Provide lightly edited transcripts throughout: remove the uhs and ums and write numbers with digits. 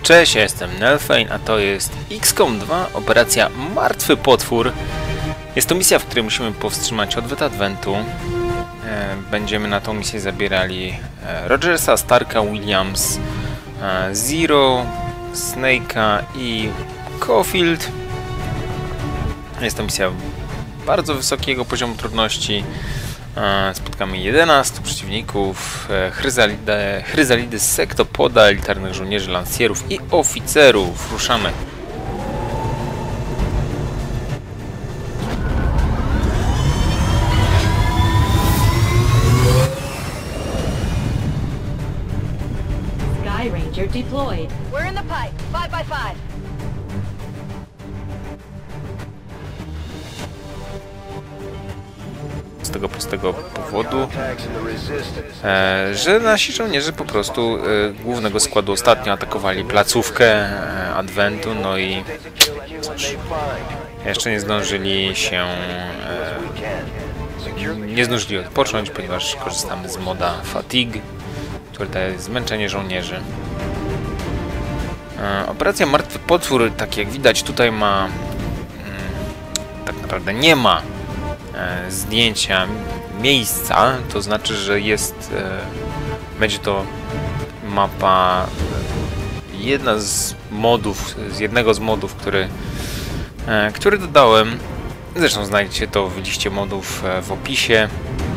Cześć, ja jestem Nelfane, a to jest XCOM 2, operacja Martwy Potwór. Jest to misja, w której musimy powstrzymać odwet Adwentu. Będziemy na tą misję zabierali Rogersa, Starka, Williams, Zero, Snake'a i Caulfield. Jest to misja bardzo wysokiego poziomu trudności. Spotkamy 11 przeciwników, chryzalidy z sektopoda, elitarnych żołnierzy, lansjerów i oficerów. Ruszamy. Sky Ranger deployed. We're in the pipe. 5x5. Z tego prostego powodu, że nasi żołnierze po prostu głównego składu ostatnio atakowali placówkę Adwentu, no i cóż, jeszcze nie zdążyli się odpocząć, ponieważ korzystamy z moda Fatigue, który daje zmęczenie żołnierzy. Operacja Martwy Potwór, tak jak widać tutaj ma, tak naprawdę nie ma zdjęcia miejsca, to znaczy, że jest, będzie to mapa z jednego z modów, który dodałem. Zresztą znajdziecie to w liście modów w opisie.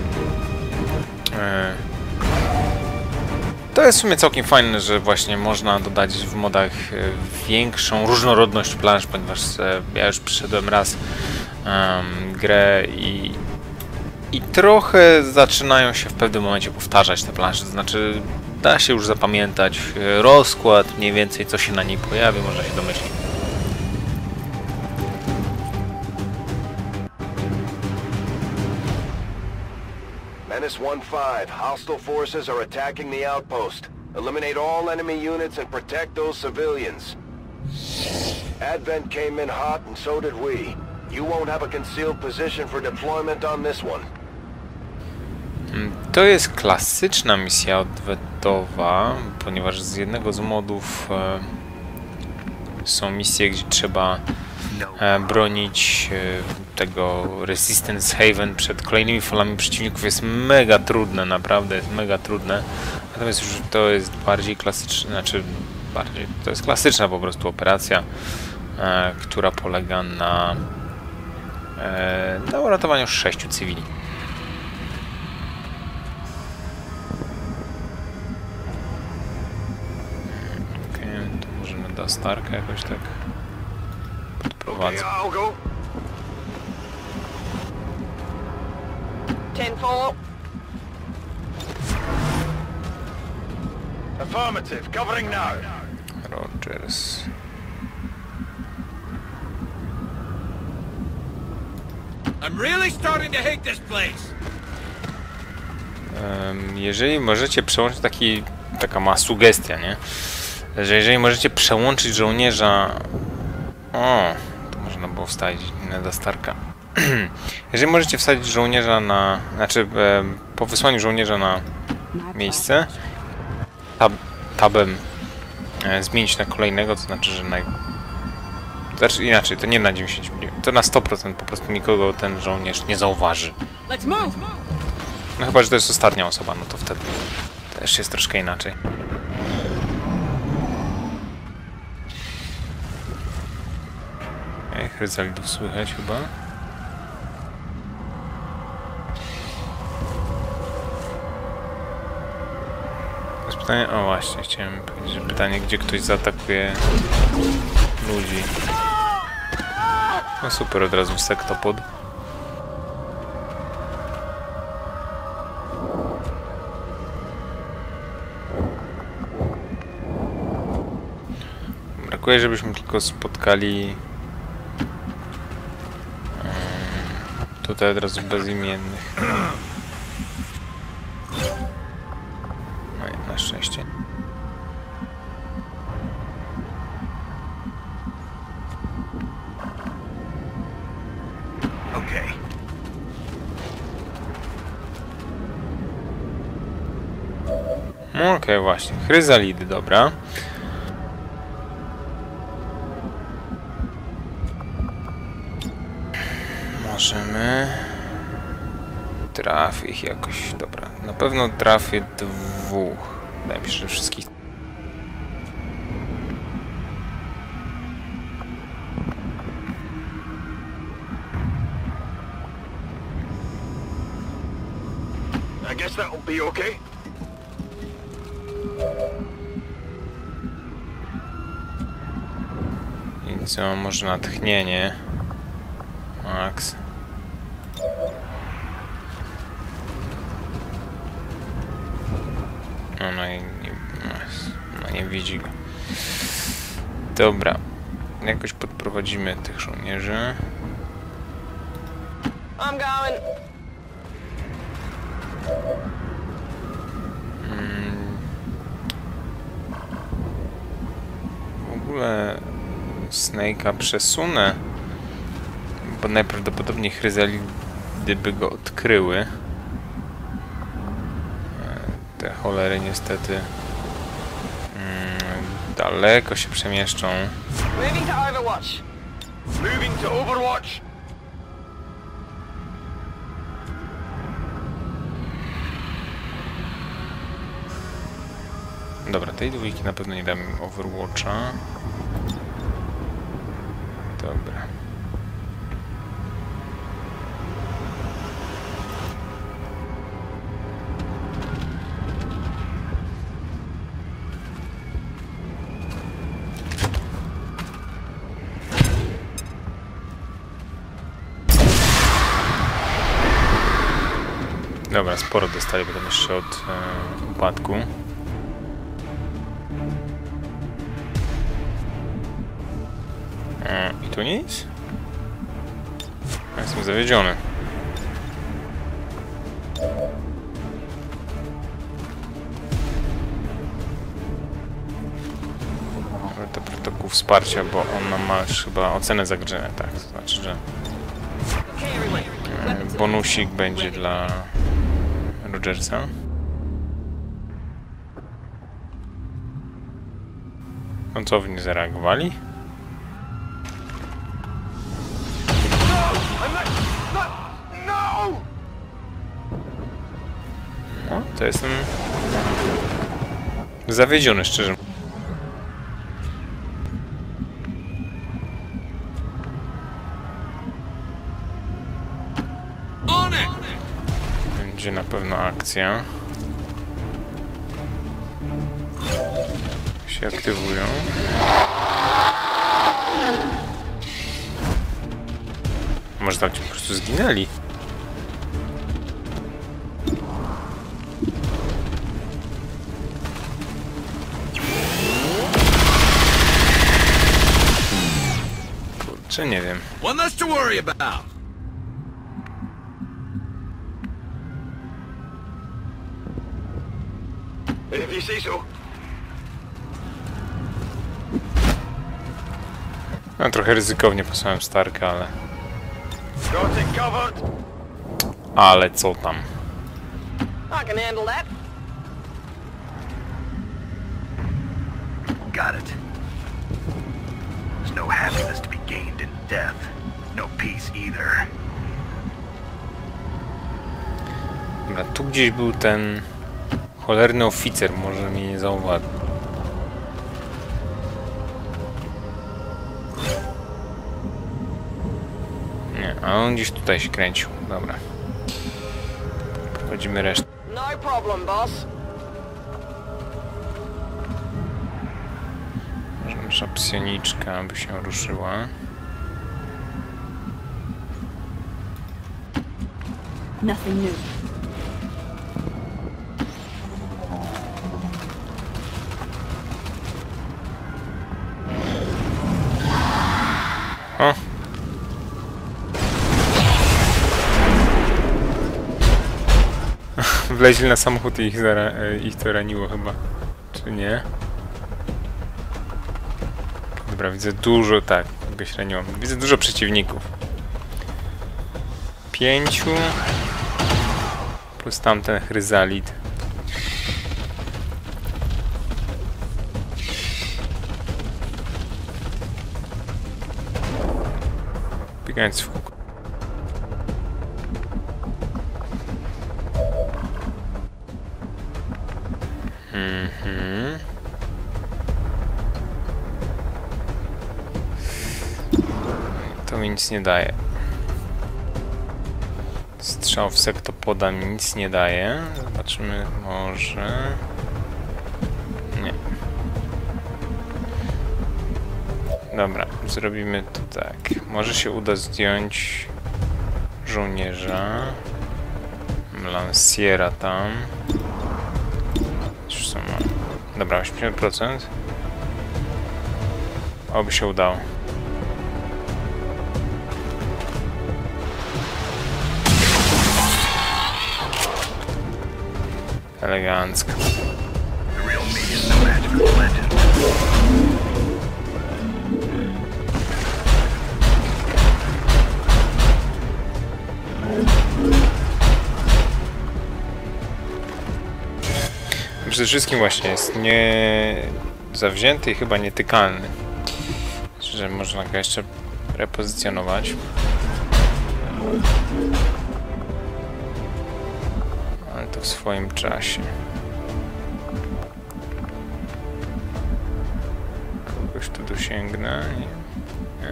To jest w sumie całkiem fajne, że właśnie można dodać w modach większą różnorodność plansz, ponieważ ja już przyszedłem raz grę i trochę zaczynają się w pewnym momencie powtarzać te plansze, to znaczy da się już zapamiętać rozkład, mniej więcej co się na niej pojawi, można się domyślić. Menace 1-5, hostile forces are attacking the outpost. Eliminate all enemy units and protect those civilians. Advent came in hot and so did we. You won't have a concealed position for deployment on this one. To jest klasyczna misja odwetowa, ponieważ z jednego z modów są misje, gdzie trzeba bronić tego Resistance Haven przed kolejnymi falami przeciwników. Jest mega trudne, naprawdę jest mega trudne. Natomiast już to jest bardziej klasyczna, to jest klasyczna po prostu operacja, która polega na uratowaniu 6 cywili. Okej, to możemy do Starka jakoś tak podprowadzę. 10-4. Affirmative, covering now. Rogers. I'm really starting to hate this place. Jeżeli możecie przełączyć taka mała sugestia, nie? Że jeżeli możecie przełączyć żołnierza... O, to można było wstawić na Starka. Jeżeli możecie wsadzić żołnierza na... po wysłaniu żołnierza na miejsce, tabem zmienić na kolejnego, to znaczy, że Znaczy inaczej, to nie na 90, to na 100% po prostu nikogo ten żołnierz nie zauważy. No chyba, że to jest ostatnia osoba, no to wtedy też jest troszkę inaczej. Okej, chryzalidów słychać chyba. To jest pytanie, o właśnie, chciałem powiedzieć, że pytanie, gdzie ktoś zaatakuje ludzi. No super, od razu sektopod. Brakuje, żebyśmy tylko spotkali tutaj od razu bezimiennych. No i na szczęście. Okay. Okej, właśnie. Chryzalidy, dobra. Możemy... Trafię ich jakoś... Dobra, na pewno trafię dwóch. Wydaje mi się, że wszystkich... I guess that'll be okay. I co, może natchnienie? Max. Ona nie widzi go. Dobra. Jakoś podprowadzimy tych żołnierzy. I'm going. W ogóle Snake'a przesunę, bo najprawdopodobniej chryzalidy by go odkryły. Te cholery niestety daleko się przemieszczą. Moving to Overwatch. Moving to Overwatch. Dobra, tej dwójki na pewno nie dam im Overwatcha. Dobra. Dobra, sporo dostali potem jeszcze od upadku. I tu nic? Ja jestem zawiedziony. To protokół wsparcia, bo on ma już chyba ocenę zagrożenia, tak? To znaczy, że bonusik będzie dla Rogersa. Końcowi nie zareagowali. No, to jestem zawiedziony, szczerze. Będzie na pewno akcja. Się aktywują. Może tam ci po prostu zginęli. Kurczę, nie wiem. One less to worry about. If you say so. No, trochę ryzykownie posłałem Starka, ale... Got it covered. Ale co tam? I can handle that. Got it. There's no happiness to be gained in death. No peace either. Dobra, tu gdzieś był ten cholerny oficer, może mnie nie zauważył. Nie, a on gdzieś tutaj się kręcił. Dobra. Prowadzimy resztę. No problem, boss. Może nasza psioniczka by się ruszyła. Nothing new. O! Wleźli na samochód i ich to raniło chyba. Czy nie? Dobra, widzę dużo... Tak, kogoś raniło. Widzę dużo przeciwników. 5. Plus tamten chryzalid. Biegając w kółko. To mi nic nie daje. Strzał w sektopoda mi nic nie daje. Zobaczymy, może... Nie. Dobra, zrobimy to tak. Może się uda zdjąć żołnierza. Lanciera tam. Już są... Dobra, 80%. Oby się udało. Elegancko. The real me is no magical legend. Przede wszystkim właśnie jest nie zawzięty i chyba nietykalny. Że można go jeszcze repozycjonować. Ale to w swoim czasie. Kogoś tu dosięgnę. Nie.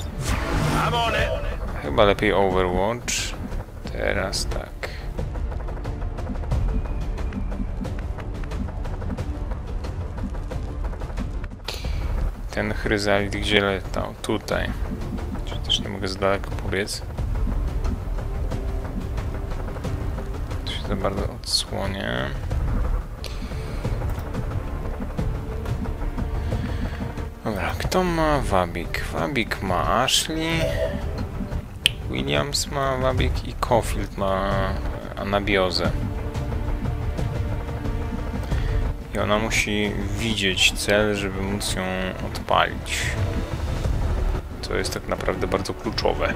Chyba lepiej Overwatch. Teraz tak. Ten chryzalit gdzie latał? Tutaj. Czy też nie mogę z daleka pobiec? Tu się za bardzo odsłonię. Dobra, kto ma Wabik? Wabik ma Ashley. Williams ma Wabik i Caulfield ma anabiozę. I ona musi widzieć cel, żeby móc ją odpalić. Co jest tak naprawdę bardzo kluczowe.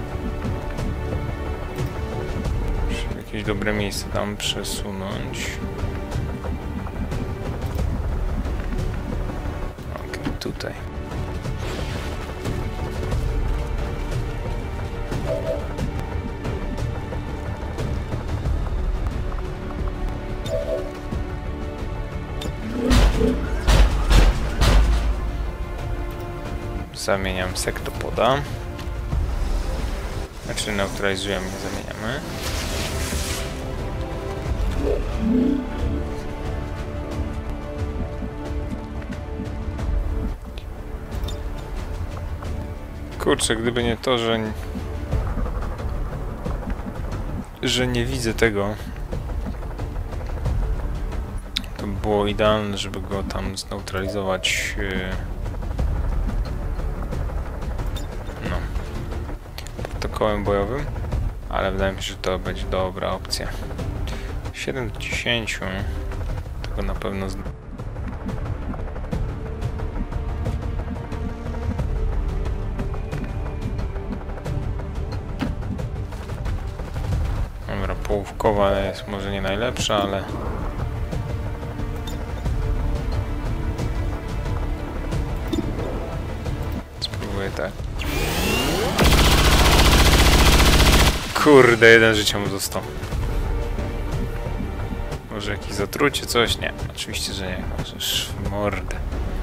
Muszę jakieś dobre miejsce tam przesunąć. Okej, tutaj. Zamieniam sektopoda. Znaczy neutralizujemy, nie zamieniamy. Kurczę, gdyby nie to, że nie widzę tego, to by było idealne, żeby go tam zneutralizować. Protokołem bojowym, ale wydaje mi się, że to będzie dobra opcja. 7 do 10 tego na pewno dobra, połówkowa jest może nie najlepsza, ale spróbuję tak. Kurde, jeden życia mu został. Może jakieś zatrucie, coś? Nie, oczywiście, że nie. Możesz w mordę.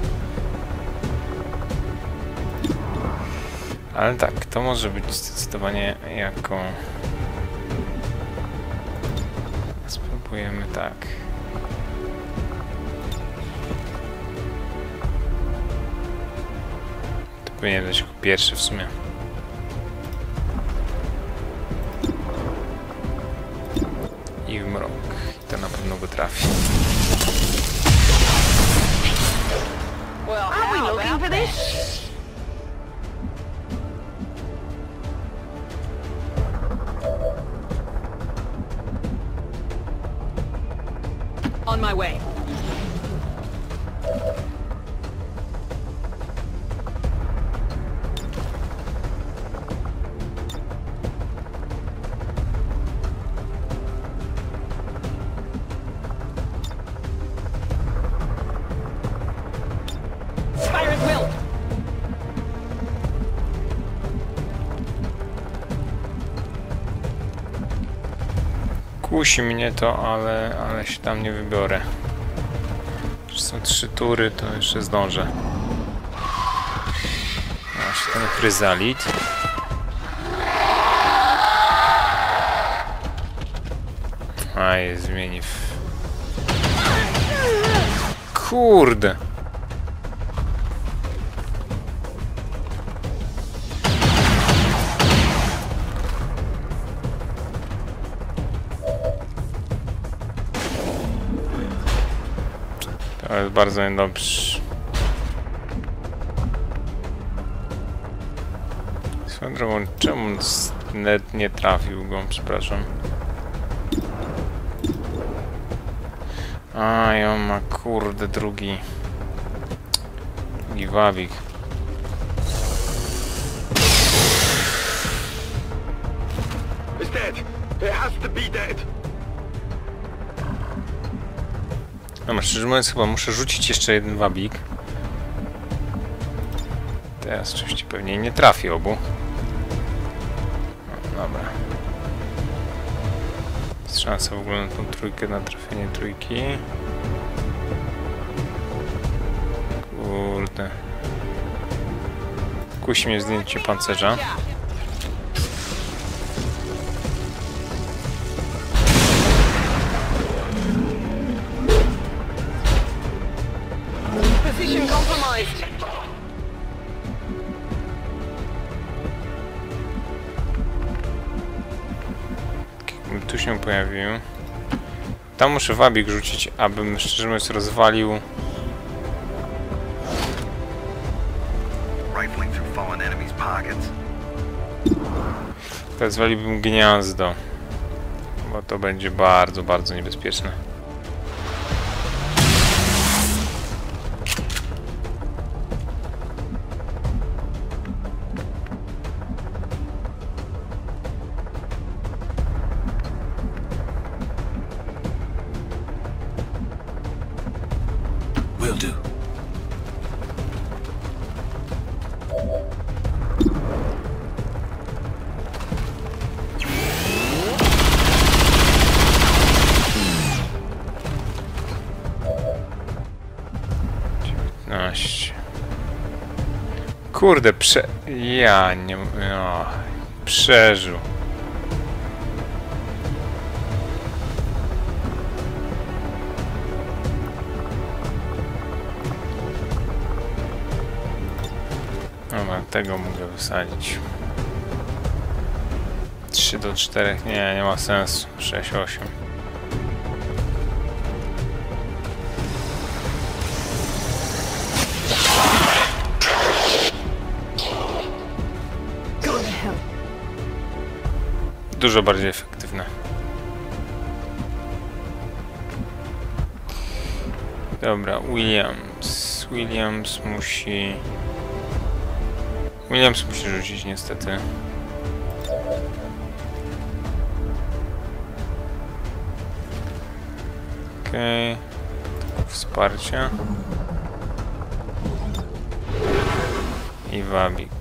Ale tak, to może być zdecydowanie jako... Spróbujemy tak. To powinien być jako pierwszy w sumie. I w mrok. I to na pewno go trafi. Well, Aren't we how looking about for that? this? On my way. Fire at will. Kusi mnie to, ale się tam nie wybiorę. Są 3 tury, to jeszcze zdążę. Właśnie ten chryzalit. A jest zmieni w... Kurde! To jest bardzo niedobrze. Swoją drogą, czemu net nie trafił go? Przepraszam. A, i on ma, kurde, drugi wabik. It's dead. It has to be dead. No, szczerze mówiąc, chyba muszę rzucić jeszcze jeden wabik. Teraz oczywiście pewnie nie trafi obu. No, dobra. Jest szansa w ogóle na tą trójkę, na trafienie trójki. Kurde. Kusi mnie zdjęcie pancerza. Position compromised. Jakbym tu się pojawił. Tam muszę wabik rzucić, abym szczerze mówiąc rozwalił. Rifling through fallen enemies' pockets. Rozwaliłbym gniazdo. Bo to będzie bardzo, bardzo niebezpieczne. Will do. Kurde, ja nie... No, przeżył. Dobra, tego mogę wysadzić. 3 do 4, nie ma sensu. 6, 8. Dużo bardziej efektywne. Dobra, Williams musi rzucić niestety. Okej. Wsparcie. I wabik.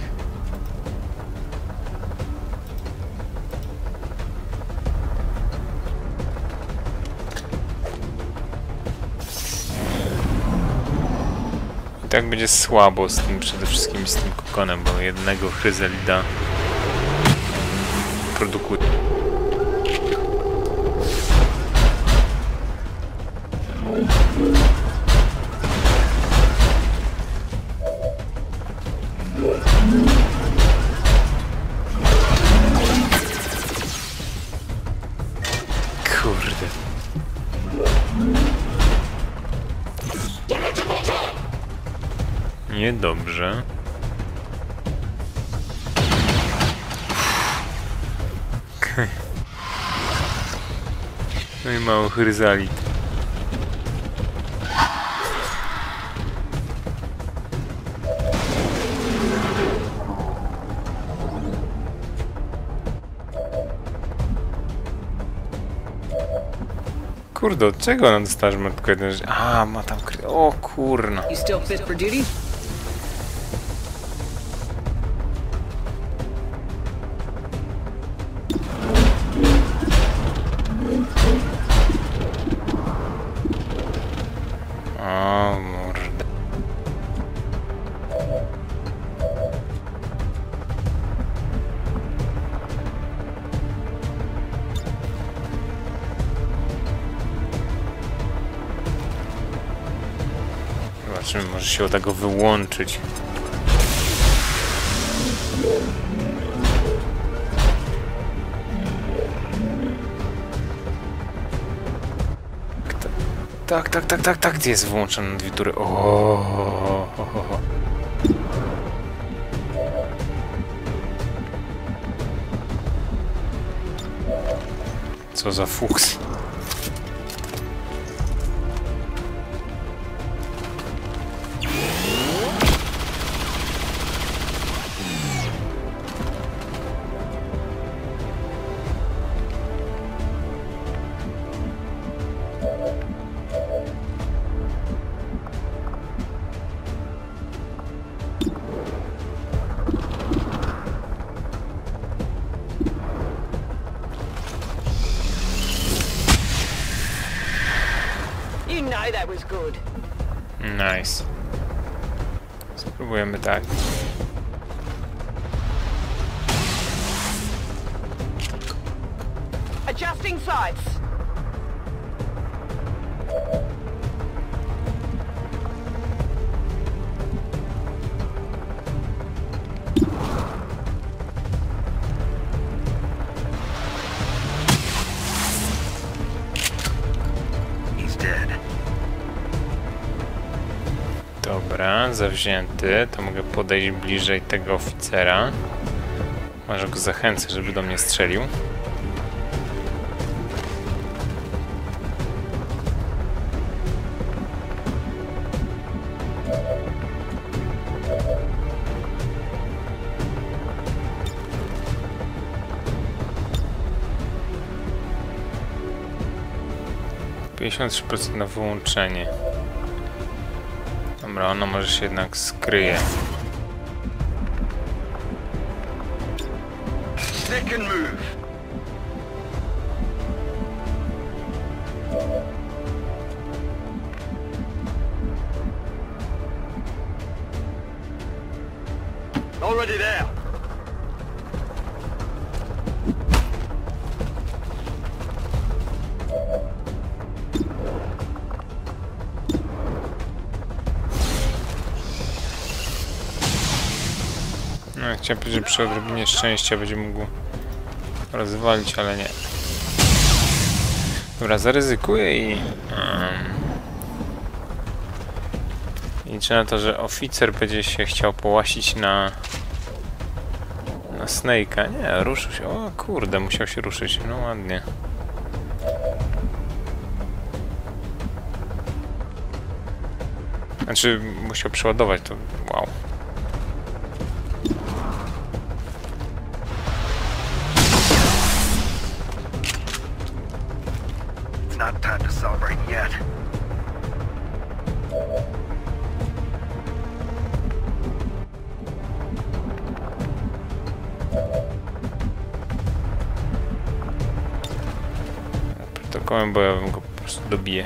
Tak będzie słabo z tym, przede wszystkim z tym kokonem, bo jednego chryzelida produkuje. Kurde. Niedobrze. No i mało chryzalit. Kurde, od czego ona dostała, że ma tylko jeden... A, ma tam... O kurna. You still fit for duty? Zobaczymy, może się uda go wyłączyć. Tak, gdzie jest wyłączony na 2 tury? Co za fuks. You know that was good. Nice. Spróbujemy tak. Adjusting sights. He's dead. Dobra, zawzięty. To mogę podejść bliżej tego oficera. Może go zachęcę, żeby do mnie strzelił. %53 na wyłączenie. Dobra, ono może się jednak skryje. Stick and move. Already there. No, chciałem powiedzieć, że przy odrobinie szczęścia będzie mógł rozwalić, ale nie. Dobra, zaryzykuję i... liczę na to, że oficer będzie się chciał połasić na Snake'a. Nie, ruszył się. O kurde, musiał się ruszyć. No ładnie. Znaczy, musiał przeładować to. Wow. It's not time to celebrate yet. Protokołem bojowym go po prostu dobiję.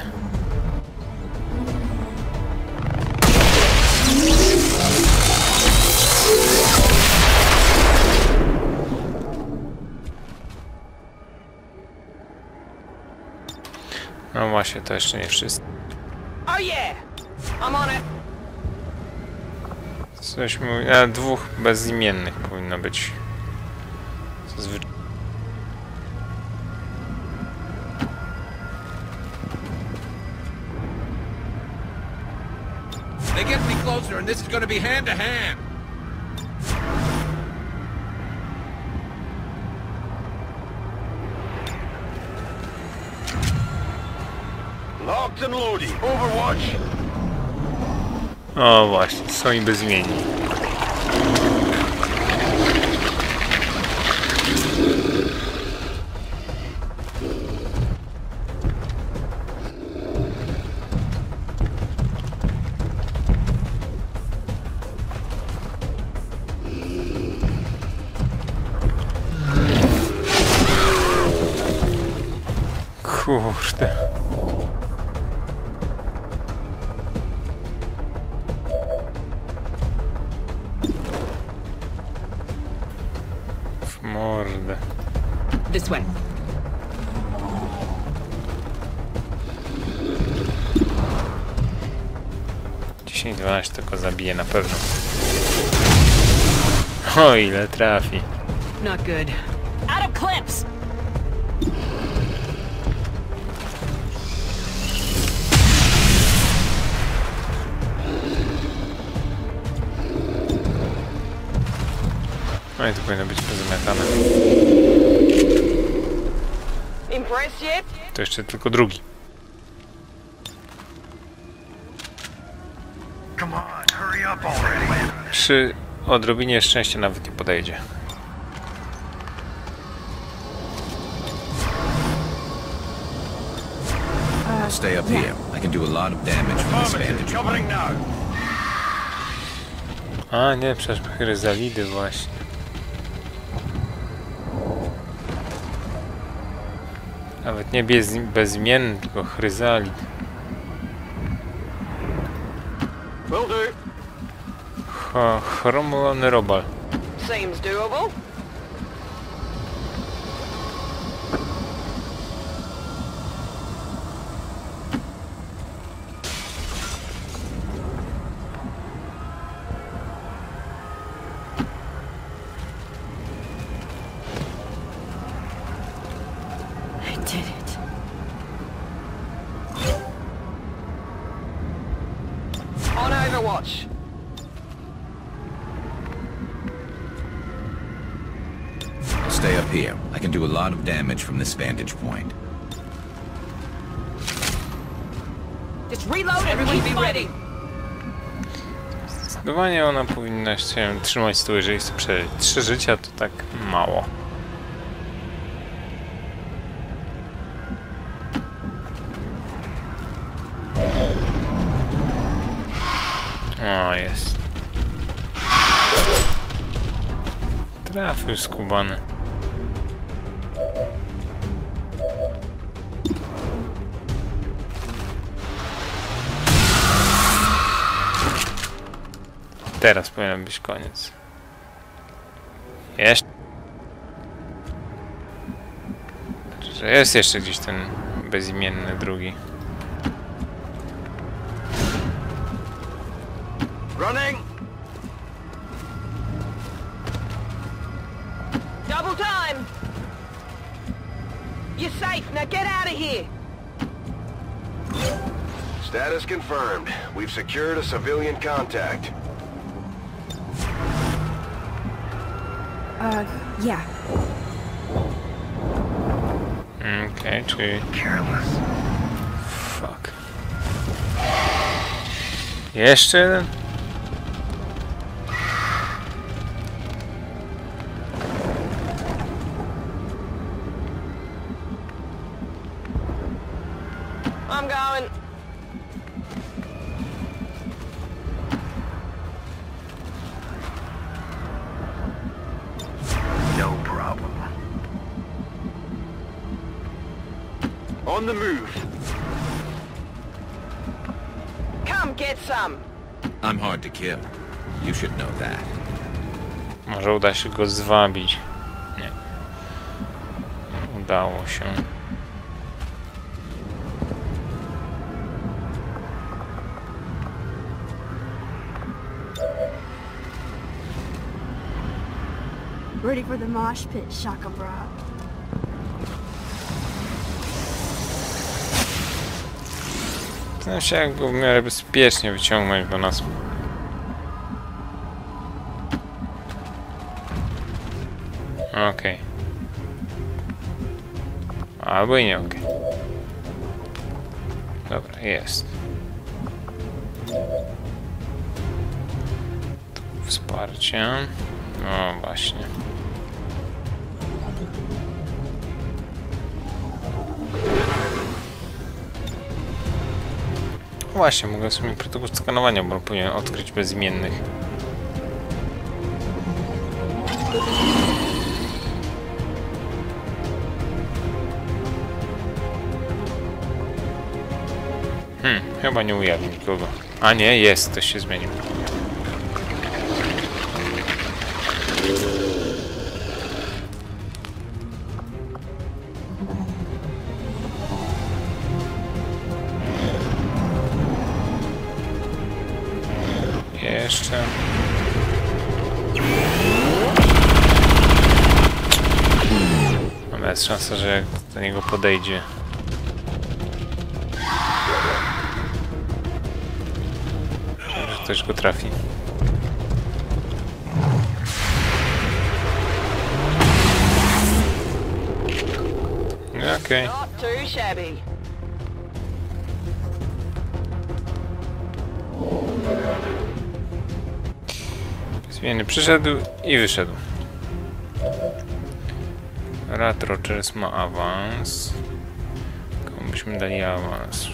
No właśnie, to jeszcze nie wszystko. Oh yeah! I'm on it. Coś mówi... dwóch bezimiennych powinno być. Zazwyczaj. They get me closer, and this is gonna be hand to hand. Locked and loaded. Overwatch. O właśnie, są i bezimienni. Kurde. W mordę. This way. 10, 12 tylko zabije na pewno. O ile trafi. Not good. Out of clips! No i to powinno być pozamiatane. Impressed yet? To jeszcze tylko drugi. Come on, hurry up already. Przy odrobinie szczęścia nawet nie podejdzie. Stay up here. I can do a lot of damage from this vantage point. A nie, przecież chryzalidy właśnie. Nawet nie bezimienny, tylko chryzalid. Will do. Chromowany robal. Seems doable. I did it. On Overwatch. Stay up here. I can do a lot of damage from this vantage point. Just reload. Everyone be ready. Zdecydowanie ona powinna się trzymać stół, jeżeli chce przeżyć. 3 życia to tak mało. O, jest. Trafił skubany. Teraz powinien być koniec. Jeszcze. Że jest jeszcze gdzieś ten bezimienny drugi. Running. Double time. You're safe. Now get out of here. Status confirmed. We've secured a civilian contact. Yeah. Okej, czyli... Careless. Fuck. Jeszcze jeden? I'm going. No problem. On the move. Come get some. I'm hard to kill. You should know that. Może uda się go zwabić. Nie. Udało się. Ready for the mosh pit, Shaka Bra. Staram się jak go w miarę bezpiecznie wyciągnąć do nas. Okej. Albo i nie okej. Dobra, jest. Tu wsparcie. No właśnie. Właśnie, mogę sobie protokół skanowania, bo powinien odkryć bezimiennych. Chyba nie ujawni nikogo. A nie, jest, ktoś się zmienił. jeszcze. Mamy szansę, że jak do niego podejdzie. Że ktoś go trafi. Okej. Not too shabby. Zmiany przyszedł i wyszedł. Rat Rogers ma awans. Komu byśmy dali awans?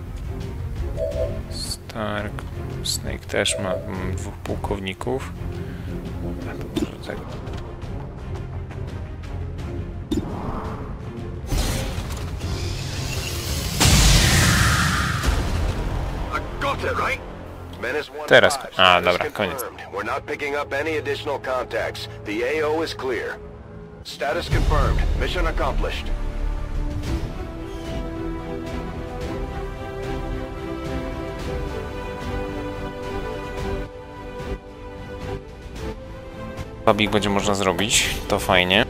Stark. Snake też ma. Mamy 2 pułkowników. Tak. Teraz. A, dobra, koniec. We're not picking up any additional contacts. The AO is clear. Status confirmed. Mission accomplished. Babik będzie można zrobić, to fajnie.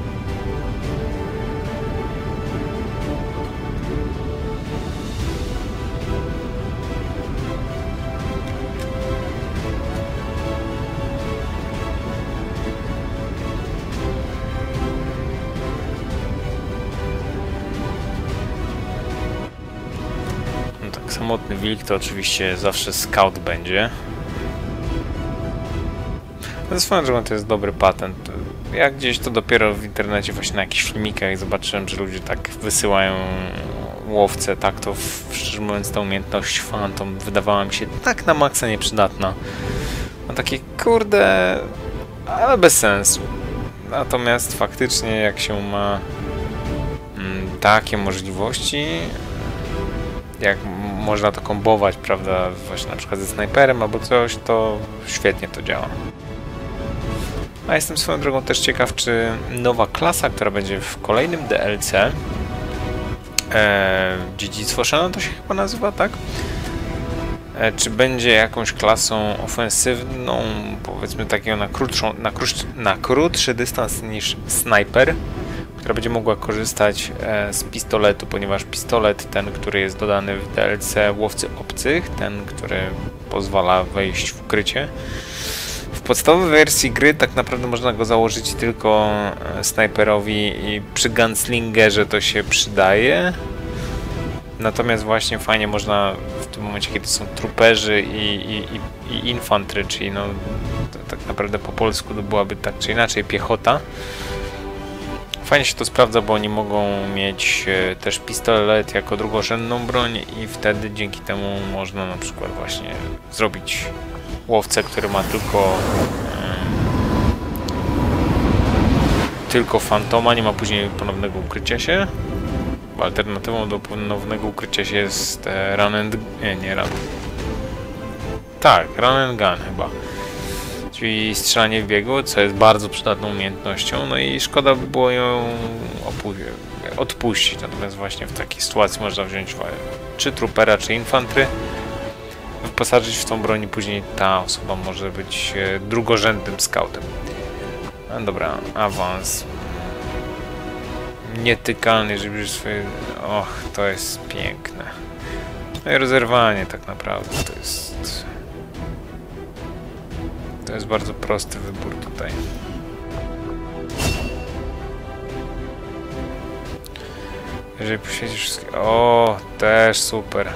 No tak, samotny wilk to oczywiście zawsze scout będzie. Swoją drogą to jest dobry patent. Ja gdzieś to dopiero w internecie właśnie na jakichś filmikach zobaczyłem, że ludzie tak wysyłają łowcę, tak to szczerze mówiąc ta umiejętność Phantom wydawała mi się tak na maksa nieprzydatna. No takie kurde, ale bez sensu. Natomiast faktycznie jak się ma takie możliwości, jak można to kombować, prawda, właśnie na przykład ze snajperem albo coś, to świetnie to działa. A jestem swoją drogą też ciekaw, czy nowa klasa, która będzie w kolejnym DLC, Dziedzictwo Shannon to się chyba nazywa, tak? Czy będzie jakąś klasą ofensywną, powiedzmy takiego na krótszy dystans niż snajper, która będzie mogła korzystać z pistoletu, ponieważ pistolet, ten, który jest dodany w DLC Łowcy Obcych, ten, który pozwala wejść w ukrycie, w podstawowej wersji gry tak naprawdę można go założyć tylko snajperowi i przy gunslingerze to się przydaje. Natomiast właśnie fajnie można w tym momencie, kiedy są truperzy i infantry, czyli no tak naprawdę po polsku to byłaby tak czy inaczej piechota. Fajnie się to sprawdza, bo oni mogą mieć też pistolet jako drugorzędną broń i wtedy dzięki temu można na przykład właśnie zrobić łowcę, który ma tylko fantoma, nie ma później ponownego ukrycia się. Alternatywą do ponownego ukrycia się jest run and... nie run. Tak, run and gun chyba. Czyli strzelanie w biegu, co jest bardzo przydatną umiejętnością, no i szkoda by było ją odpuścić. Natomiast właśnie w takiej sytuacji można wziąć czy trupera, czy infantry, wyposażyć w tą broń i później ta osoba może być drugorzędnym scoutem. No dobra, awans. Nietykalny, żeby już swoje... Och, to jest piękne. No i rozerwanie tak naprawdę to jest... To jest bardzo prosty wybór tutaj. Jeżeli poświęcisz wszystkie... O, też super.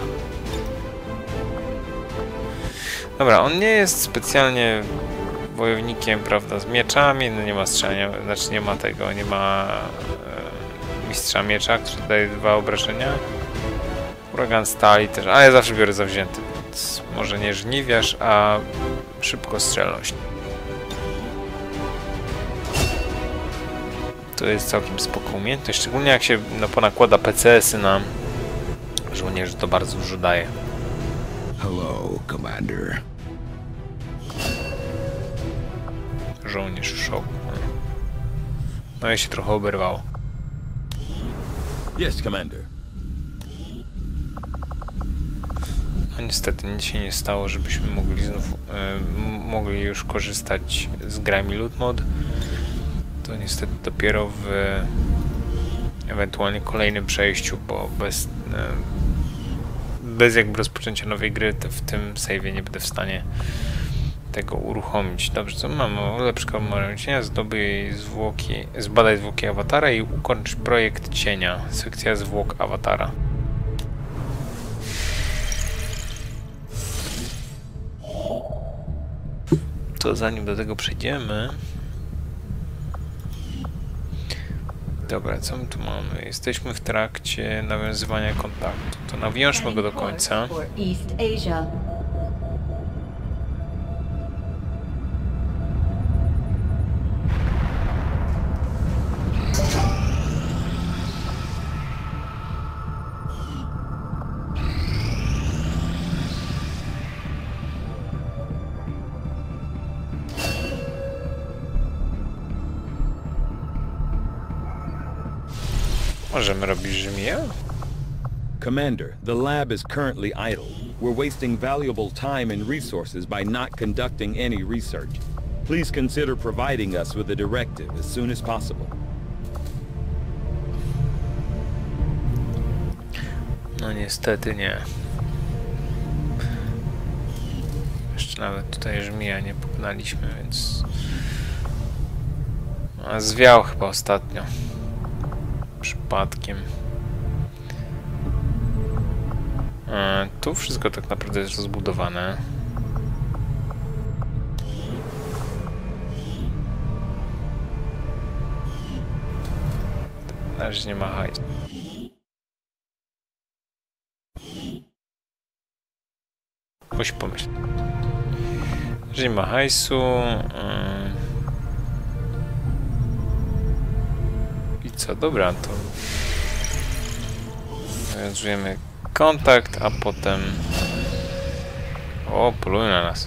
Dobra, on nie jest specjalnie wojownikiem, prawda, z mieczami, no nie ma strzelania, znaczy nie ma tego, nie ma mistrza miecza, który daje 2 obrażenia. Huragan stali też, a ja zawsze biorę zawzięty, więc może nie żniwiarz, a szybkostrzelność. To jest całkiem spoko umiejętność, szczególnie jak się ponakłada PCS-y na żołnierzy, to bardzo dużo daje. Hello, Commander. Żołnierz szok. No i się trochę oberwało. Yes, Commander. No niestety nic się nie stało, żebyśmy mogli znów mogli już korzystać z grami loot mod. To niestety dopiero w ewentualnie kolejnym przejściu, bo bez jakby rozpoczęcia nowej gry w tym save'ie nie będę w stanie tego uruchomić. Dobrze, co mamy? Ulepsz kamerę cienia, zbadaj zwłoki awatara i ukończ projekt cienia. Sekcja zwłok awatara. To zanim do tego przejdziemy... Dobra, co my tu mamy? Jesteśmy w trakcie nawiązywania kontaktu. To nawiążmy go do końca. Możemy robić Rzymie? Commander, the lab is currently idle. We're wasting valuable time and resources by not conducting any research. Please consider providing us with a directive as soon as possible. No niestety nie. Jeszcze nawet tutaj Żmija nie pokonaliśmy, więc... A zwiał chyba ostatnio. Przypadkiem. Tu wszystko tak naprawdę jest rozbudowane. Na razie nie ma hajsu. Musi pomyśleć. Że nie ma hajsu. I co? Dobra, to nawiązujemy kontakt, a potem... O, polują na nas.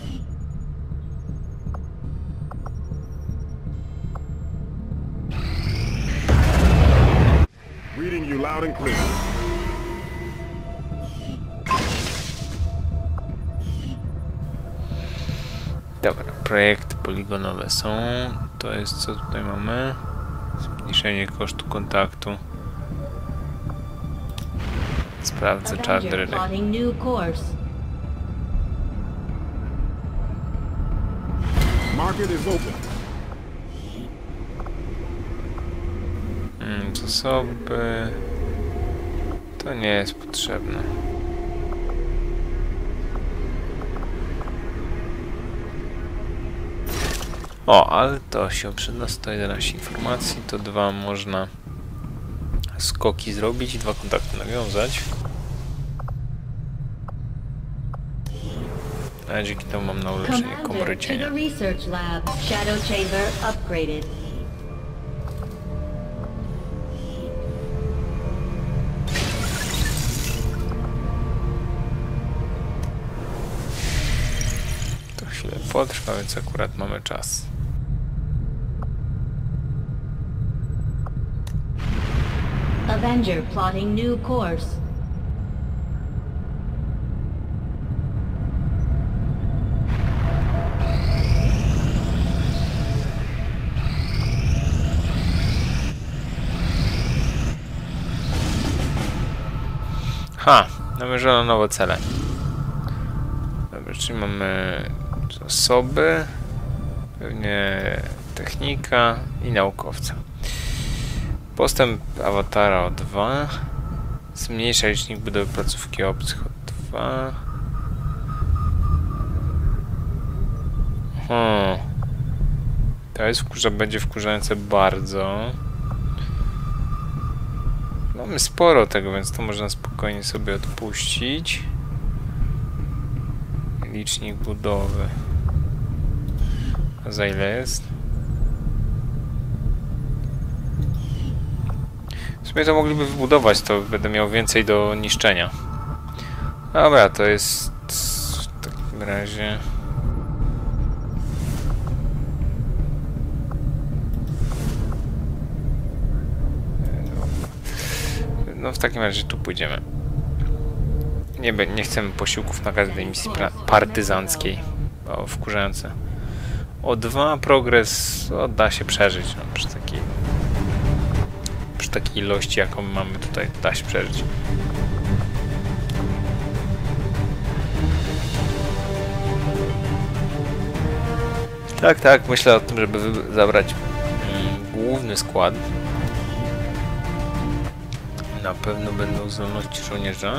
Reading you loud and clear. Dobra, projekty poligonowe są. To jest co tutaj mamy? Zmniejszenie kosztu kontaktu. Sprawdzę czarny. Market is open. Zasoby... To nie jest potrzebne. O, ale to się przyda 111 informacji, to 2 można skoki zrobić i 2 kontakty nawiązać. A dzięki temu mam na ulepszenie komory cienia. To chwilę potrwa, więc akurat mamy czas. Avenger plotting new course. Ha! Namierzono nowe cele. Dobra, czyli mamy zasoby, pewnie technika i naukowca. Postęp awatara o 2. Zmniejsza licznik budowy placówki obcych o 2. To jest będzie wkurzające bardzo. Mamy sporo tego, więc to można spokojnie sobie odpuścić. Licznik budowy. A za ile jest? W sumie to mogliby wybudować, to będę miał więcej do niszczenia. Dobra, to jest w takim razie... No w takim razie tu pójdziemy. Nie chcemy posiłków na każdej misji partyzanckiej. O, wkurzające. O 2 progres da się przeżyć. No, przy takiej ilości, jaką mamy tutaj, da się przeżyć. Tak, myślę o tym, żeby zabrać główny skład. Na pewno będą zdolności żołnierza.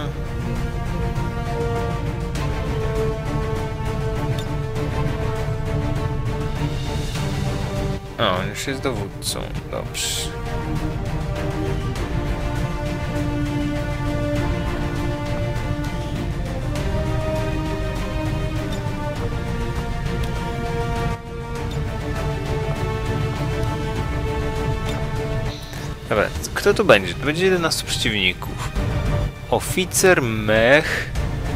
O, on już jest dowódcą. Dobrze. Dobra, kto tu będzie? To będzie 11 przeciwników. Oficer mech.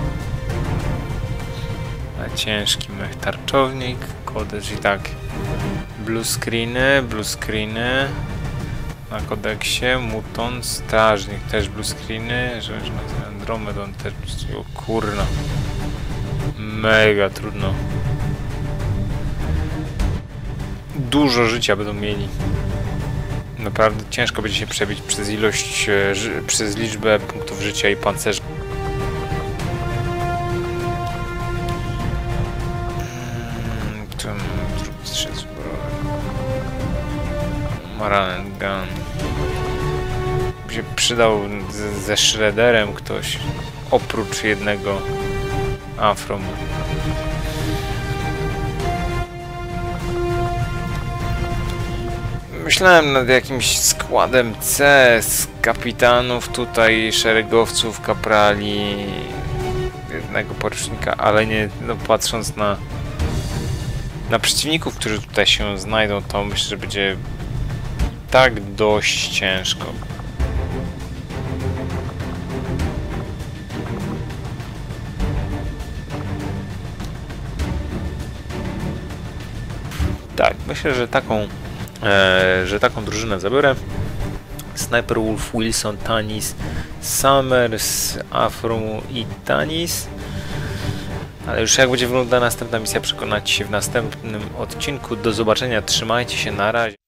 A ciężki mech tarczownik. Kodeks i tak. Blue screeny. Na kodeksie. Muton, strażnik też blue screeny. Żołnierz Andromedon też. O kurna. Mega trudno. Dużo życia będą mieli. Naprawdę ciężko będzie się przebić przez ilość, przez liczbę punktów życia i pancerzy. Tu mam drugi strzelec zbrojowy. Maran gun. By się przydał ze Shredderem ktoś, oprócz jednego Afrom. Myślałem nad jakimś składem C z kapitanów tutaj, szeregowców, kaprali, jednego porucznika, ale nie, no patrząc na przeciwników, którzy tutaj się znajdą, to myślę, że będzie tak dość ciężko. Tak, myślę, że taką drużynę zabiorę. Sniper Wolf, Wilson, Tanis, Summers, Afro i Tanis. Ale już jak będzie wyglądała następna misja, przekonacie się w następnym odcinku. Do zobaczenia, trzymajcie się, na razie.